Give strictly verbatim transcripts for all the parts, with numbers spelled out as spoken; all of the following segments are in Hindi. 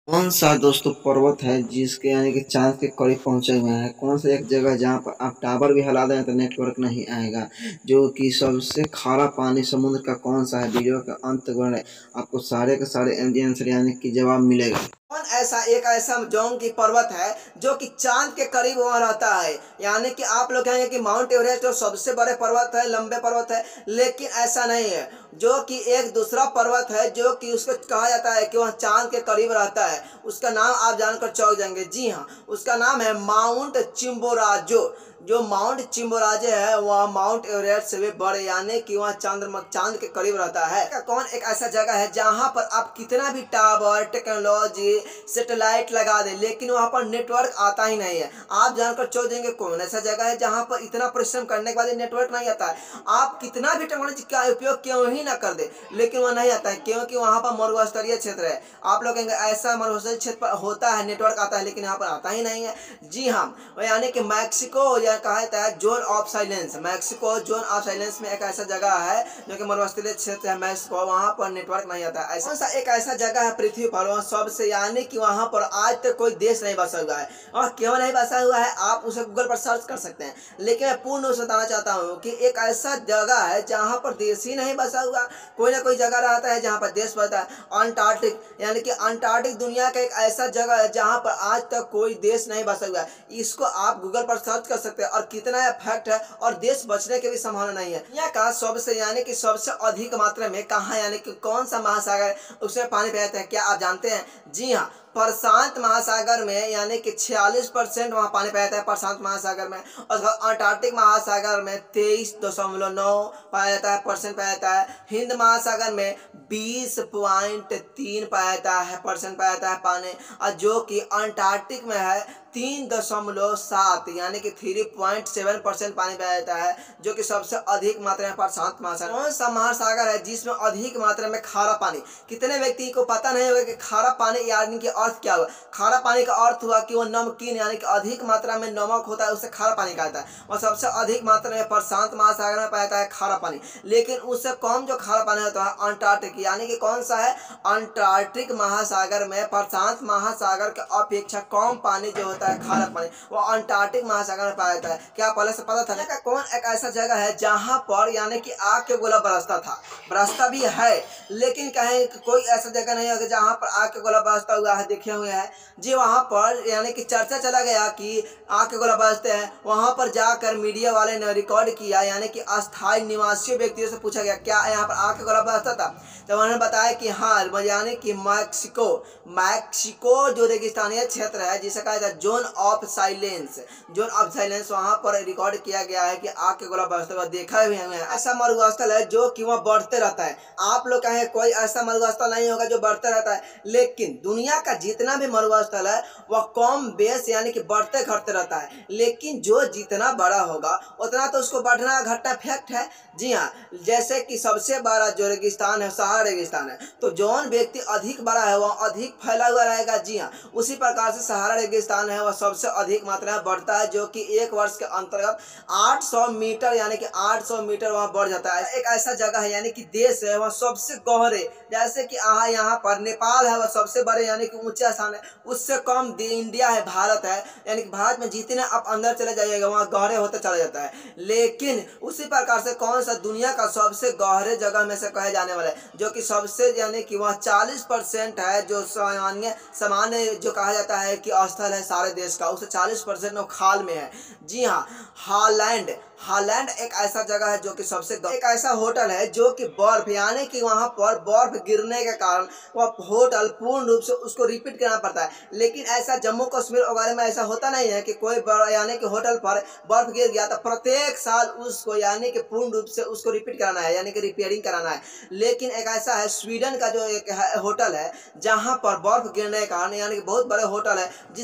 कौन सा दोस्तों पर्वत है जिसके यानी कि चांद के करीब पहुंचे हुए हैं? कौन सा एक जगह जहां पर आप टावर भी हिला दें तो नेटवर्क नहीं आएगा? जो कि सबसे खारा पानी समुद्र का कौन सा है? वीडियो के अंत में आपको सारे के सारे आंसर यानी कि जवाब मिलेगा। कौन ऐसा एक ऐसा जोंग की पर्वत है जो कि चांद के करीब वहां रहता है। यानी कि आप लोग कहेंगे कि माउंट एवरेस्ट जो सबसे बड़े पर्वत है, लंबे पर्वत है, लेकिन ऐसा नहीं है। जो कि एक दूसरा पर्वत है जो कि उसको कहा जाता है कि वह चांद के करीब रहता है। उसका नाम आप जानकर चौंक जाएंगे। जी हाँ, उसका नाम है माउंट चिम्बोराजो। जो माउंट चिम्बोराजे है वह माउंट एवरेस्ट से भी बड़े यानी कि वह चंद्रमा चांद के करीब रहता है। का कौन एक ऐसा जगह है जहां पर आप कितना भी टावर टेक्नोलॉजी सैटेलाइट लगा दे लेकिन वहां पर नेटवर्क आता ही नहीं है। आप जानकर चौंक देंगे कौन ऐसा जगह है जहां पर इतना परिश्रम करने के बाद नेटवर्क नहीं आता है। आप कितना भी टेक्नोलॉजी का उपयोग क्यों ही ना कर दे लेकिन वह नहीं आता है, क्योंकि वहां पर मरुस्थलीय क्षेत्र है। आप लोग कहेंगे ऐसा मरुस्थलीय क्षेत्र पर होता है, नेटवर्क आता है, लेकिन यहाँ पर आता ही नहीं है। जी हाँ, यानी कि मैक्सिको या कहा जाता है zone of silence. Mexico zone of silence में एक ऐसा जगह है जो कि मरुस्थलीय क्षेत्र है मैक्सिको, वहां पर नेटवर्क नहीं आता है। ऐसा एक ऐसा जगह है पृथ्वी पर वहाँ सबसे यानी कि वहां पर आज तक कोई देश नहीं बसा हुआ है। और क्यों नहीं बसा हुआ है आप उसे गूगल पर सर्च कर सकते हैं। लेकिन मैं पूर्ण रूप से बताना चाहता हूँ कि एक ऐसा जगह है जहाँ पर देश ही नहीं बसा हुआ। कोई ना कोई जगह रहता है जहाँ पर देश बसा है। अंटार्कटिक यानी कि अंटार्कटिक दुनिया का एक ऐसा जगह है जहाँ पर आज तक कोई देश नहीं बसा हुआ है। इसको आप गूगल पर सर्च कर सकते हैं और कितना यह फैक्ट है और देश बचने की भी संभावना नहीं है। दुनिया का सबसे यानी कि सबसे अधिक मात्रा में कहाँ यानी कि कौन सा महासागर उसमें पानी बहता है, क्या आप जानते हैं? जी हाँ, प्रशांत महासागर में यानी कि छियालीस परसेंट वहाँ पानी पाया जाता है प्रशांत महासागर में। और अंटार्कटिक महासागर में तेईस दशमलव नौ पाया जाता है परसेंट पाया जाता है। हिंद महासागर में बीस पॉइंट तीन पाया जाता है परसेंट पाया जाता है पानी। और जो कि अंटार्कटिक में है तीन दशमलव सात यानी कि थ्री पॉइंट सेवन परसेंट पानी पाया जाता है, जो कि सबसे अधिक मात्रा में प्रशांत महासागर। कौन सा महासागर है जिसमें अधिक मात्रा में खारा पानी? कितने व्यक्ति को पता नहीं होगा कि खारा पानी यानी कि अर्थ क्या हुआ। खारा पानी का अर्थ हुआ कि वो नमकीन यानी कि अधिक मात्रा में नमक होता है, उससे खारा पानी कहता है। और सबसे अधिक मात्रा में प्रशांत महासागर में पाया जाता है खारा पानी। लेकिन उससे कम जो खारा पानी होता है अंटार्कटिक यानी कि कौन सा है, अंटार्कटिक महासागर में प्रशांत महासागर के अपेक्षा कम पानी जो होता है खारा पानी वो अंटार्कटिक महासागर में पाया जाता है। क्या पहले से पता था? का कौन एक ऐसा जगह है जहां पर यानी कि आग के गोला बरसता था, बरसता भी है, लेकिन कहीं कोई ऐसा जगह नहीं है जहां पर आग के गोला बरसता हुआ है देखे हुए हैं। जी वहां पर यानी कि चर्चा चला गया कि आग के गोला बरसते हैं। वहां पर जाकर मीडिया वाले ने रिकॉर्ड किया यानी कि अस्थायी निवासी व्यक्तियों से पूछा गया क्या यहाँ पर आग के गोला बरसता था, तो उन्होंने बताया कि हाँ, यानी कि मैक्सिको मैक्सिको जो रेगिस्तानी क्षेत्र है जिसे कहा जाता है zone of silence, zone of silence वहां पर रिकॉर्ड किया गया है कि आग के गोला बरसते हुए देखा हुए हैं। ऐसा मरुस्थल है जो कि वह बढ़ते रहता है। आप लोग कहें कोई ऐसा मरुस्थल नहीं होगा जो बढ़ते रहता है, लेकिन दुनिया का जितना भी मरुस्थल है वह कम बेस यानी कि बढ़ते घटते रहता है। लेकिन जो जितना बड़ा होगा उतना तो उसको बढ़ना घटना फैक्ट है। जी हाँ, जैसे कि सबसे बड़ा जो रेगिस्तान है सहारा रेगिस्तान है, तो जौन व्यक्ति अधिक बड़ा है वह अधिक फैला हुआ रहेगा। जी हाँ, उसी प्रकार से सहारा रेगिस्तान है वह सबसे अधिक मात्रा में बढ़ता है, जो कि एक वर्ष के अंतर्गत आठ सौ मीटर यानी कि आठ सौ मीटर वहाँ बढ़ जाता है। एक ऐसा जगह है यानी कि देश है वह सबसे गहरे, जैसे कि यहाँ यहाँ पर नेपाल है वह सबसे बड़े यानी कि ऊंचा स्थान है, उससे कम इंडिया है, भारत है। यानी कि भारत में जितने आप अंदर चले जाइएगा वहाँ गहरे होते चला जाता है। लेकिन उसी प्रकार से कौन सा दुनिया का सबसे गहरे जगह में से कहे जाने वाला है, जो कि सबसे यानी कि वह चालीस परसेंट है जो सामान्य सामान्य जो कहा जाता है कि स्थल है सारे देश का, उससे चालीस परसेंट खाल में है। जी हाँ, हॉलैंड हॉलैंड एक ऐसा जगह है जो कि सबसे एक ऐसा होटल है जो कि बर्फ यानी कि वहां पर बर्फ गिरने के कारण वह होटल पूर्ण रूप से उसको रिपीट करना पड़ता है। लेकिन ऐसा जम्मू कश्मीर वगैरह में ऐसा होता नहीं है कि कोई यानी कि होटल पर बर्फ गिर गया तो प्रत्येक साल उसको यानी कि पूर्ण रूप से उसको रिपीट कराना है यानी कि रिपेयरिंग कराना है। लेकिन एक ऐसा है स्वीडन का जो एक होटल है जहां पर बर्फ गिरने के कारण यानी कि बहुत बड़े होटल है जिससे कि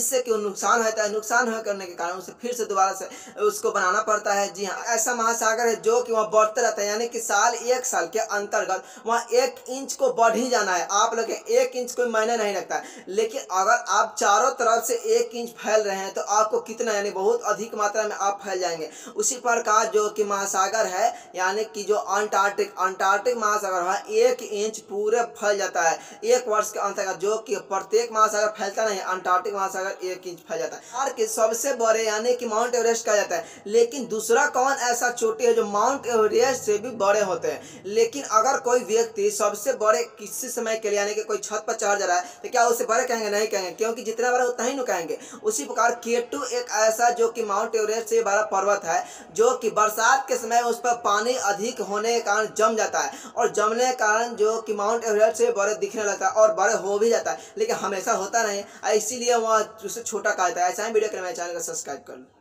नुकसान होता है, नुकसान होने करने के कारण उसे फिर से दोबारा से उसको बनाना पड़ता है। जी हाँ, ऐसा महासागर है जो कि वहाँ बढ़ते रहता है, यानी कि साल एक साल के अंतर्गत वहाँ एक इंच को बढ़ ही जाना है। आप लोग एक इंच कोई मायने नहीं रखता है, लेकिन अगर आप चारों तरफ से एक इंच फैल रहे हैं तो आपको कितना, यानी बहुत अधिक मात्रा में आप फैल जाएंगे। उसी प्रकार जो कि महासागर है, यानी कि जो अंटार्कटिक अंटार्कटिक महासागर है, एक इंच पूरे फैल जाता है एक वर्ष के अंतर्गत, जो कि प्रत्येक महासागर फैलता नहीं, अंटार्कटिक महासागर एक इंच फैल जाता है। और कि सबसे बड़े यानी कि माउंट एवरेस्ट कहा जाता है, लेकिन दूसरा कौन ऐसा चोटी है जो माउंट एवरेस्ट से भी बड़े होते हैं। लेकिन अगर कोई व्यक्ति सबसे बड़े किसी समय के लिए यानी कि कोई छत पर चढ़ जा रहा है तो क्या उसे बड़े कहेंगे? नहीं कहेंगे, क्योंकि जितना बड़ा उतना ही नु कहेंगे। उसी प्रकार के टू एक ऐसा जो कि माउंट एवरेस्ट से बड़ा पर्वत है, जो कि बरसात के समय उस पर पानी अधिक होने के कारण जम जाता है, और जमने के कारण जो कि माउंट एवरेस्ट से बड़े दिखने लगता है और बड़े हो भी जाता है, लेकिन हमेशा होता नहीं, इसीलिए वह उसे छोटा कहा जाता है। ऐसा ही वीडियो के लिए मेरे चैनल को सब्सक्राइब कर लो।